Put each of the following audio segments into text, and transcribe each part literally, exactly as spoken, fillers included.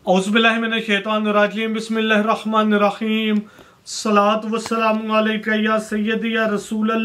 औज़ुबिल्लाहि मिनश्शैतानिर्रजीम बिस्मिल्लाहिर्रहमानिर्रहीम सलात वस्सलामु अलैका या सय्यदी या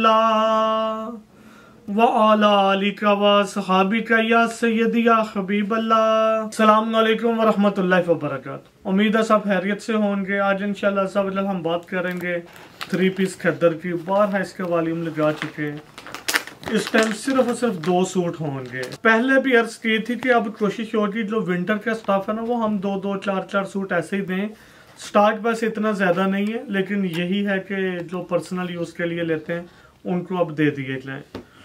रसूलल्लाह व अला आलिका व सहाबिका या सय्यदी या हबीबल्लाह। अस्सलामु अलैकुम व रहमतुल्लाहि व बरकातुहू। उम्मीद है सब खैरियत से होंगे। आज इंशाल्लाह सब हम बात करेंगे थ्री पीस खद्दर की। बार है इसका वॉल्यूम लगा चुके हैं। इस टाइम सिर्फ और सिर्फ दो सूट होंगे। पहले भी अर्ज की थी कि अब कोशिश होगी जो विंटर का स्टाफ है ना वो हम दो दो चार चार सूट ऐसे ही दें। स्टॉक बस इतना ज़्यादा नहीं है, लेकिन यही है कि जो पर्सनल यूज़ के लिए लेते हैं उनको अब दे दिए जाएँ।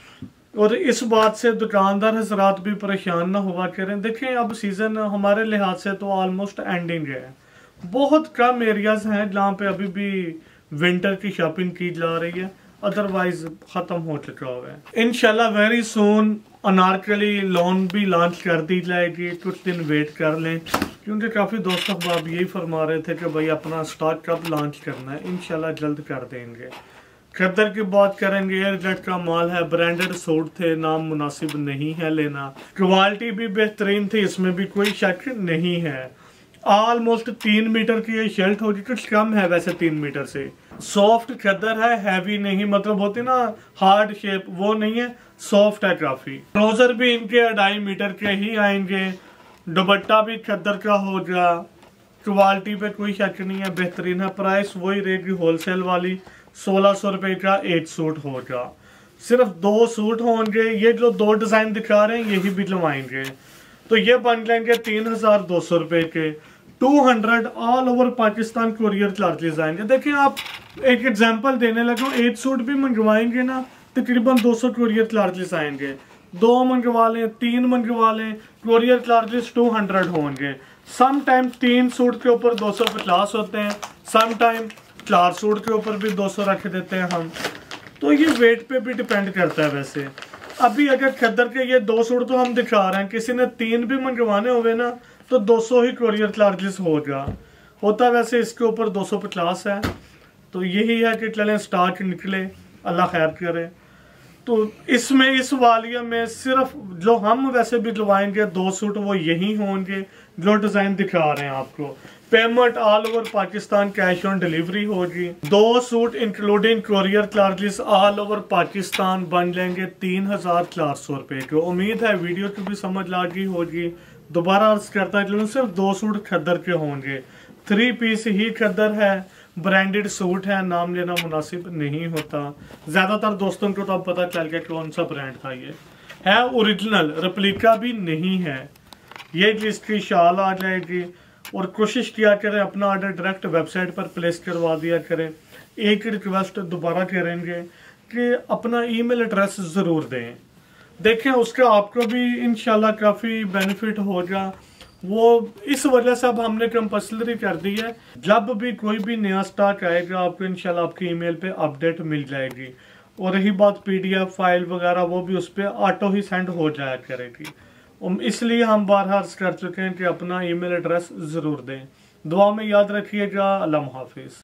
और इस बात से दुकानदार हजरात भी परेशान ना हुआ करें। देखें अब सीज़न हमारे लिहाज से तो ऑलमोस्ट एंडिंग है। बहुत कम एरियाज़ हैं जहाँ पे अभी भी विंटर की शॉपिंग की जा रही है, अदरवाइज खत्म हो चुका हुआ है। इंशाल्लाह वेरी सून अनारकली लॉन भी लॉन्च कर दी जाएगी। कुछ दिन वेट कर लें, क्योंकि काफ़ी दोस्त अहबाब यही फरमा रहे थे कि भाई अपना स्टॉक कब लॉन्च करना है। इंशाल्लाह जल्द कर देंगे। खद्दर की बात करेंगे, एयरजेट का माल है, ब्रांडेड सूट थे, नाम मुनासिब नहीं है लेना। क्वालिटी भी बेहतरीन थी, इसमें भी कोई शक नहीं है। ऑलमोस्ट तीन मीटर की ये शर्ट होगी, कुछ कम है वैसे तीन मीटर से। सॉफ्ट खद्दर है, हैवी नहीं, मतलब होती ना हार्ड शेप, वो नहीं है, सॉफ्ट है काफी। ट्राउजर भी इनके अढ़ाई मीटर के ही आएंगे। दुपट्टा भी खद्दर का होगा। क्वालिटी पे कोई शक नहीं है, बेहतरीन है। प्राइस वही रहेगी होलसेल वाली, सोलह सौ रुपए का एक सूट होगा। सिर्फ दो सूट होंगे। ये जो दो डिजाइन दिखा रहे हैं यही भी लवाएंगे, तो ये बन जाएंगे तीन हजार दो सौ रुपए के। Two hundred all over Pakistan courier charges आएंगे। देखिए आप एक एग्जांपल देने लगा, एक सूट भी मंगवाएंगे ना तकरीबन दो सौ कोरियर चार्जेस आएंगे। दो मंगवा लें, तीन मंगवा लें, कोरियर चार्जेस टू हंड्रेड होंगे। सम टाइम तीन सूट के ऊपर दो सौ पचास होते हैं, सम टाइम चार सूट के ऊपर भी दो सौ रख देते हैं हम। तो ये वेट पे भी डिपेंड करता है। वैसे अभी अगर खद्दर के ये दो सूट तो हम दिखा रहे हैं, किसी ने तीन भी मंगवाने हुए ना तो दो सौ ही कोरियर चार्जेस होगा। होता वैसे इसके ऊपर दो सौ पचास है। तो यही है कि चलें स्टॉक निकले, अल्लाह खैर करे। तो इसमें इस वालिया में सिर्फ जो हम वैसे भी लवाएंगे दो सूट वो यही होंगे जो डिजाइन दिखा रहे हैं आपको। Payment all over Pakistan cash on delivery होगी। दो suit including courier charges all over Pakistan बन जाएंगे तीन हजार चार सौ रुपए के। उम्मीद है वीडियो की भी समझ आ गई होगी। दोबारा अर्ज करता है, सिर्फ दो सूट खद्दर के होंगे। थ्री पीस ही खद्दर है, ब्रांडेड सूट है, नाम लेना मुनासिब नहीं होता। ज्यादातर दोस्तों को तो अब पता चल गया कौन सा ब्रांड था। ये है ओरिजिनल, रेप्लिका भी नहीं है। ये इसकी शाल आ जाएगी। और कोशिश किया करें अपना ऑर्डर डायरेक्ट वेबसाइट पर प्लेस करवा दिया करें। एक रिक्वेस्ट दोबारा करेंगे कि अपना ईमेल एड्रेस ज़रूर दें। देखें उसका आपको भी इंशाल्लाह काफ़ी बेनिफिट होगा। वो इस वजह से अब हमने कंपल्सरी कर दी है, जब भी कोई भी नया स्टॉक आएगा आपको इंशाल्लाह आपकी ईमेल पे अपडेट मिल जाएगी। और रही बात पीडीएफ फाइल वगैरह, वो भी उस पर ऑटो ही सेंड हो जाया करेगी। इसलिए हम बार अर्ज कर चुके हैं कि अपना ईमेल एड्रेस ज़रूर दें। दुआ में याद रखिएगा। अल्लाह हाफिज़।